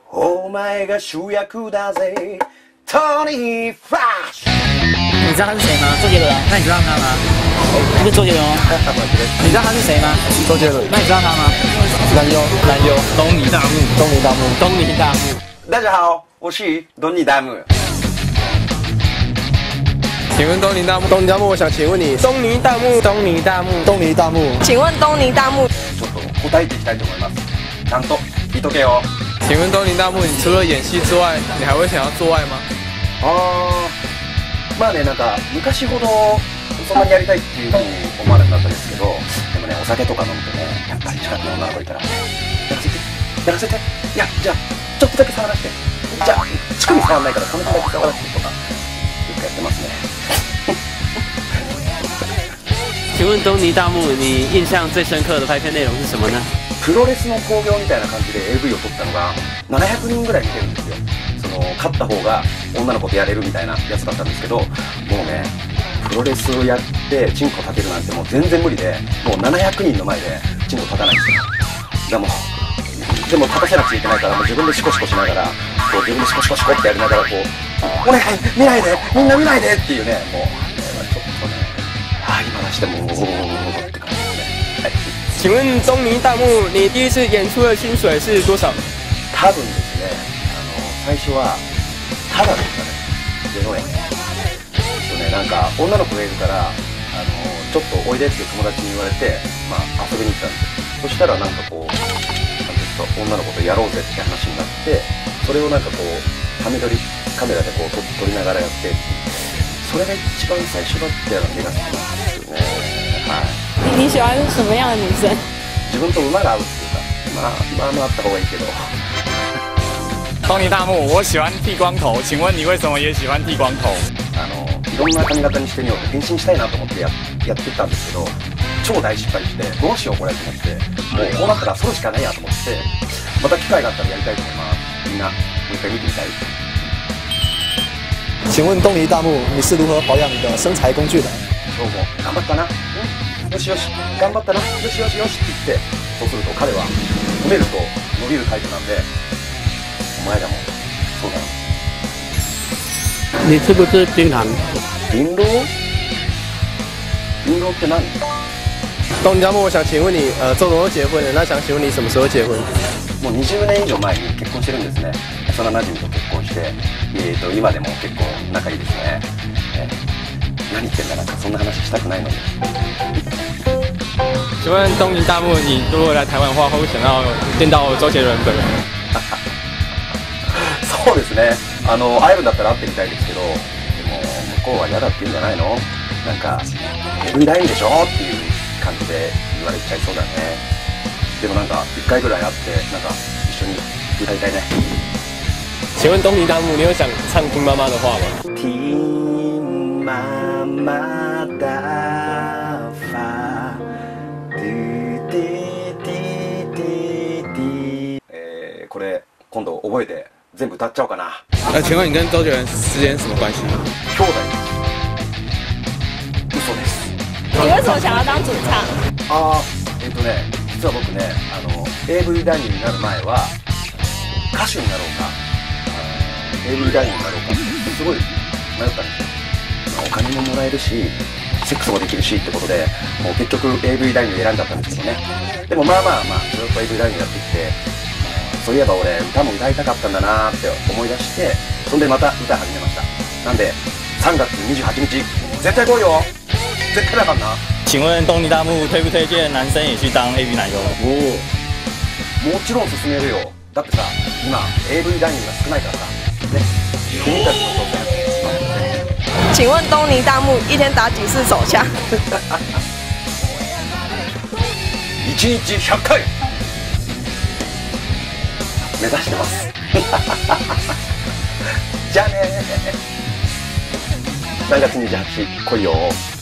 お前が主役だぜトニー・フラッシュ。 你知道他是谁吗？周杰伦啊？那你知道他吗？不是周杰伦哦。你知道他是谁吗？ 周杰伦。 那你知道他吗？ 男优， 东尼大木。 大家好，我是东尼大木。 请问东尼大木，我想请问你， 东尼大木。 请问东尼大木， ちょっと答えていきたいと思います。ちゃんと聞いとけよ。 请问东尼大木，你除了演戏之外，你还会想要做爱吗？ まあね、なんか昔ほどそんなにやりたいっていうふうに思わなくなったんですけど、でもね、お酒とか飲むとね、やっぱり近くの女の子いたらやらせて、いや、じゃあちょっとだけ触らせて、じゃあ乳首触らないからこの辺だけ触らせてとかよくやってますね。 请问东尼大木，你印象最深刻的拍片内容是什么呢？ プロレスの興行みたいな感じで AV を撮ったのが700人ぐらい見てるんですよ。その勝った方が女の子とやれるみたいなやつだったんですけど、もうね、プロレスをやってチンコ立てるなんてもう全然無理で、もう700人の前でチンコ立たないんですよ。でも立たせなくちゃいけないから、もう自分でシコシコしながら、こう自分でシコシコシコってやりながら、こうお願い見ないで、みんな見ないでっていうね、もうちょっとね、今出してもって感じですね。はい。 请问东尼大木，你第一次演出的薪水是多少？ 多分ですね、最初はただでしたね。0円。なんか女の子がいるからちょっとおいでって友達に言われて、まあ遊びに行ったんですよ。そしたらなんかこう女の子とやろうぜって話になって、それをなんかこうカメラでこう撮りながらやって、それが一番最初だったような気がするんですよね。はい。 你喜欢什么样的女生？ 自分と馬が合うっていうか、まああった方がいいけど。 东尼大木，我喜欢剃光头，请问你为什么也喜欢剃光头？ いろんな髪型にしてみようと変身したいなと思ってやってたんですけど、超大失敗して、どうしようこれと思って、もうこうなったらそるしかないやと思って、また機会があったらやりたいと思います。みんなもう一回見てみたい。 请问东尼大木，你是如何保養你的身材工具的？ 今日も頑張ったな、よしよし頑張ったな、よしよしよしって言って、そうすると彼は褒めると伸びるタイプなんで、お前らもそうだな。 你吃不吃冰糖？ 林檎？林檎って何？ 东尼大木，我想请问你，周董都结婚了，那想请问你什么时候结婚？ もう20年以上前に結婚してるんですね。幼馴染と結婚して、今でも結構仲いいですね。何言ってんだ、なんかそんな話したくないのに。 请问东尼大木，你如果来台湾的话，会不会想要见到周杰伦本人？ そうですね。会えるんだったら会ってみたいですけど、でも向こうは嫌だって言うんじゃないの？なんかAVラインでしょっていう感じで言われちゃいそうだね。でもなんか1回ぐらい会ってなんか一緒に歌いたいね。 请问东尼大木，你有想唱听妈妈的话吗？ 听妈妈的话，これ今度覚えて全部歌っちゃおうかな。 请问你跟周杰伦之间什么关系？ 兄弟です。嘘です。 你为什么想要当主唱？ 実は僕ね、AV 男優になる前は歌手になろうかAV 男優になろうかってすごい迷ったんですよ。お金ももらえるしセックスもできるしってことで、もう結局 AV 男優選んじゃったんですけどね。でもまあずっと AV 男優やってきて、そういえば俺歌も歌いたかったんだなーって思い出して、そんでまた歌始めました。なんで3月28日絶対来いよ、絶対だからな。 请问东尼大木推不推荐男生也去当 AV 男优？ もちろん勧めるよ。だってさ、今 AV 男優が少ないからさね。君たちの挑戦。 请问东尼大木一天打几次手枪？ 1日100回目指してます。じゃあねー。3月28日来いよ。